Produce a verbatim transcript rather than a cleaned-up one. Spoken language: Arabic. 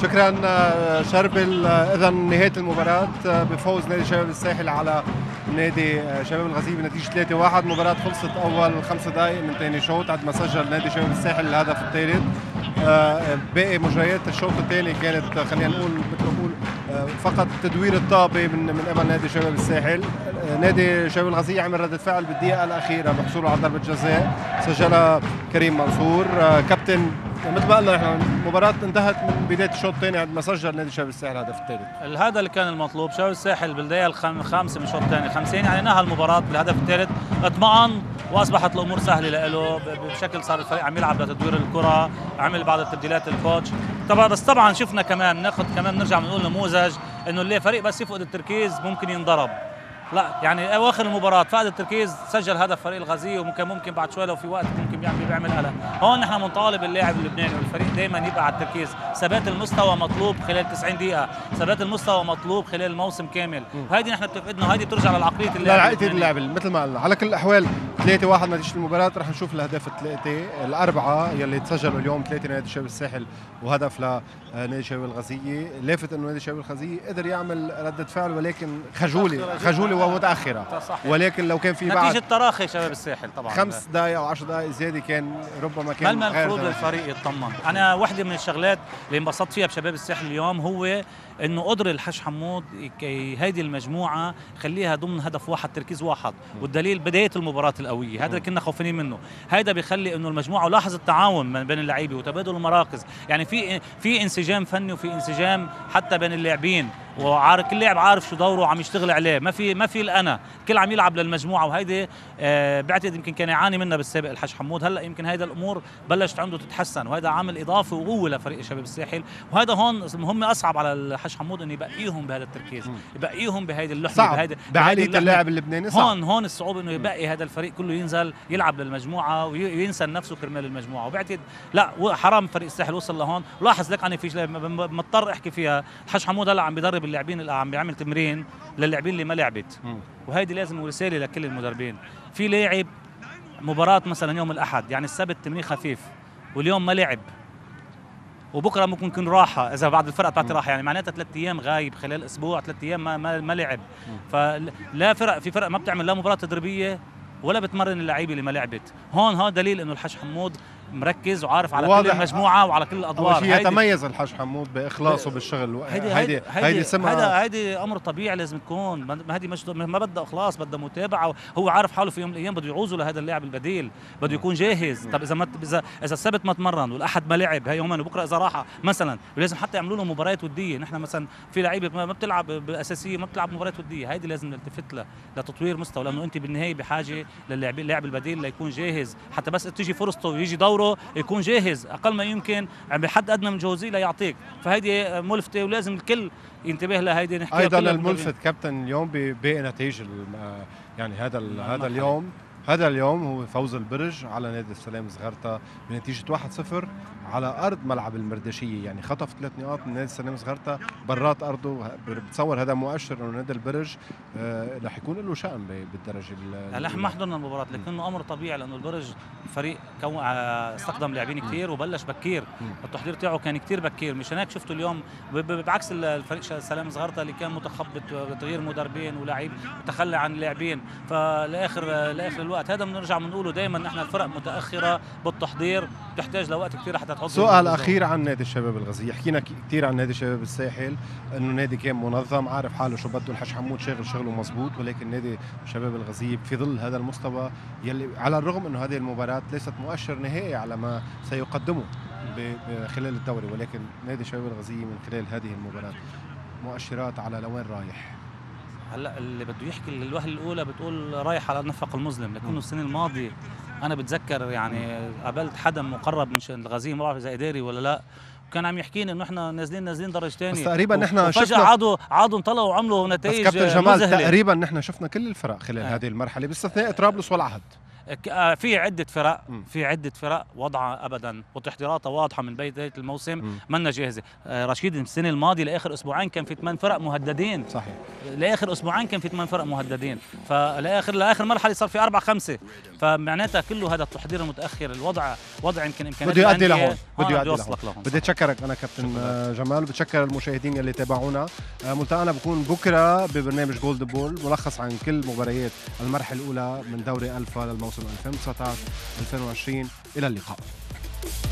شكرا شربل. اذا نهايه المباراه بفوز نادي شباب الساحل على نادي شباب الغزية بنتيجه ثلاثة واحد. مباراه خلصت اول خمس دقائق من ثاني شوط بعد ما سجل نادي شباب الساحل الهدف الثالث. باقي مجريات الشوط الثاني كانت خلينا نقول مثل ما بقول فقط تدوير الطابه من من قبل نادي شباب الساحل. نادي شباب الغزية عمل ردة فعل بالدقيقه الاخيره بحصوله على ضربه جزاء سجلها كريم منصور. كابتن مثل ما قلنا نحن المباراة انتهت من بداية الشوط الثاني عندما سجل نادي شباب الساحل الهدف الثالث. هذا اللي كان المطلوب. شباب الساحل بالدقيقة الخامسة من الشوط الثاني خمسين يعني نهى المباراة بالهدف الثالث، اطمأن واصبحت الامور سهله له بشكل صار الفريق عم يلعب لتدوير الكرة، عمل بعض التبديلات الكوتش طبعا. بس طبعا شفنا كمان ناخذ كمان نرجع بنقول نموذج انه اللي فريق بس يفقد التركيز ممكن ينضرب. لا يعني اواخر المباراه فقد التركيز سجل هدف فريق الغزية وممكن ممكن بعد شوي لو في وقت ممكن بيعمل بيعمل قلق. هون نحن بنطالب اللاعب اللبناني والفريق دائما يبقى على التركيز. ثبات المستوى مطلوب خلال تسعين دقيقه، ثبات المستوى مطلوب خلال الموسم كامل، وهيدي نحن بتفقدنا وهيدي بترجع لعقليه اللاعب. لعقليه اللاعب مثل ما قلنا. على كل الاحوال ثلاثة واحد نتيجه المباراه. رح نشوف الاهداف الثلاثه الاربعه يلي تسجلوا اليوم، ثلاثه نادي شباب الساحل وهدف لنادي شباب الغزية. لافت انه نادي شباب الغزية قدر يعمل رده فعل ولكن خجوله خجوله ومتاخره، ولكن لو كان في بعد نتيجه تراخي شباب الساحل طبعا خمس دقائق او عشر دقائق زياده كان ربما كان ما المفروض الفريق يطمن. انا واحده من الشغلات اللي انبسطت فيها بشباب الساحل اليوم هو انه قدر الحاج حمود هيدي المجموعه خليها ضمن هدف واحد تركيز واحد، والدليل بدايه المباراه القويه هذا اللي كنا خوفانين منه. هيدا بيخلي انه المجموعه ولاحظ التعاون بين اللعيبه وتبادل المراكز، يعني في في انسجام فني وفي انسجام حتى بين اللاعبين، وعارف كل لاعب عارف شو دوره وعم يشتغل عليه. ما في ما في الانا، كل عم يلعب للمجموعه. وهيدي آه بعتقد يمكن كان يعاني منها بالسابق الحاج حمود، هلا يمكن هيدا الامور بلشت عنده تتحسن، وهذا عامل اضافي وقوه لفريق شباب الساحل. وهذا هون مهمه اصعب على الحاج حمود انه يبقيهم بهذا التركيز، يبقيهم بهيدي اللحمه بهيدي بعاليه اللاعب اللبناني صعب. هون هون الصعوبه انه يبقي هذا الفريق كله ينزل يلعب للمجموعه وينسى نفسه كرمال المجموعه. وبعتقد لا حرام فريق الساحل وصل لهون. لاحظ لك انا في مضطر احكي فيها، الحاج حمود هلا عم بيدرب اللاعبين اللي عم بيعمل تمرين للاعبين اللي ما لعبت، وهيدي لازم رساله لكل المدربين. في لاعب مباراه مثلا يوم الاحد يعني السبت تمرين خفيف واليوم ما لعب وبكره ممكن يكون راحه اذا بعد الفرقه بتعطي راحه، يعني معناتها ثلاث ايام غايب خلال اسبوع، ثلاث ايام ما ما, ما لعب. فلا فرق في فرق ما بتعمل لا مباراه تدريبيه ولا بتمرن اللعيبه اللي ما لعبت. هون هذا دليل انه الحاج حمود مركز وعارف على كل المجموعه وعلى كل الادوار. يتميز الحاج حمود باخلاصه بالشغل. هيدي هيدي هيدي هذا هيدي امر طبيعي لازم تكون. ما هيدي مش ما بدها اخلاص، بدها متابعه. هو عارف حاله في يوم من الايام بده يعوزه لهذا اللاعب البديل، بده يكون جاهز. طب اذا ما اذا اذا السبت ما تمرن والاحد ما لعب هي يومين وبكره اذا راح مثلا، ولازم حتى يعملوا له مباريات وديه. نحن مثلا في لعيبه ما بتلعب بالاساسيه ما بتلعب مباريات وديه، هيدي لازم نلتفت لها لتطوير مستوى، لانه انت بالنهايه بحاجه للاعب اللاعب البديل ليكون جاهز، حتى بس تيجي فرصته ويجي دوره يكون جاهز اقل ما يمكن بحد ادنى من جوزيه ليعطيك. فهيدي ملفته ولازم الكل ينتبه لها. هيدي نحكيها ايضا الملفت كابتن اليوم بباقي نتائج يعني هذا هذا اليوم هذا اليوم هو فوز البرج على نادي السلام صغرتا بنتيجه واحد صفر على ارض ملعب المردشيه. يعني خطف ثلاث نقاط من نادي السلام صغرتا برات ارضه. بتصور هذا مؤشر انه نادي البرج آه رح يكون له شأن بالدرجه. هلا ما حضرنا المباراه لكنه امر طبيعي لانه البرج فريق كون استخدم لاعبين كثير وبلش بكير، التحضير تاعه كان كثير بكير. مشان هيك شفتوا اليوم بعكس الفريق سلام صغرتا اللي كان متخبط تغيير مدربين ولاعب وتخلى عن اللاعبين. فلاخر لاخر الوقت هذا بنرجع بنقوله دائما نحن الفرق متاخره بالتحضير بتحتاج لوقت كثير حتى تحضر. سؤال اخير عن نادي الشباب الغزية. حكينا كثير عن نادي شباب الساحل انه نادي كان منظم عارف حاله شو بده. الحاج حمود شاغل شغله مزبوط، ولكن نادي شباب الغزية في ظل هذا المستوى يلي على الرغم انه هذه المباراه ليست مؤشر نهائي على ما سيقدمه خلال الدوري، ولكن نادي شباب الغزية من خلال هذه المباراه مؤشرات على لوين رايح. هلا اللي بده يحكي الوهله الاولى بتقول رايح على النفق المظلم، لكنه السنه الماضيه انا بتذكر يعني قابلت حدا مقرب من الغزية ما بعرف اذا اداري ولا لا، كان عم يحكيني انه احنا نازلين نازلين درجه ثانيه. بس تقريبا نحن شفنا عادوا عادوا طلعوا وعملوا نتائج بس كابتن جمال مذهلة. تقريبا نحن شفنا كل الفرق خلال آه. هذه المرحله باستثناء طرابلس والعهد. في عده فرق في عده فرق وضعها ابدا وتحضيراتها واضحه من بدايه الموسم منا جاهزه. رشيد السنه الماضيه لاخر اسبوعين كان في ثمان فرق مهددين. صحيح. لاخر اسبوعين كان في ثمان فرق مهددين، فلاخر لاخر مرحله صار في اربع خمسه، فمعناتها كله هذا التحضير المتاخر. الوضع وضع يمكن امكانيات بده يؤدي لهون، بده يؤدي لهون. بدي اتشكرك انا كابتن جمال، وبتشكر المشاهدين اللي تابعونا. ملتقانا بكون بكره ببرنامج جولد بول، ملخص عن كل مباريات المرحله الاولى من دوري الفا للموسم ألفين وتسعطعش ألفين وعشرين. الى اللقاء.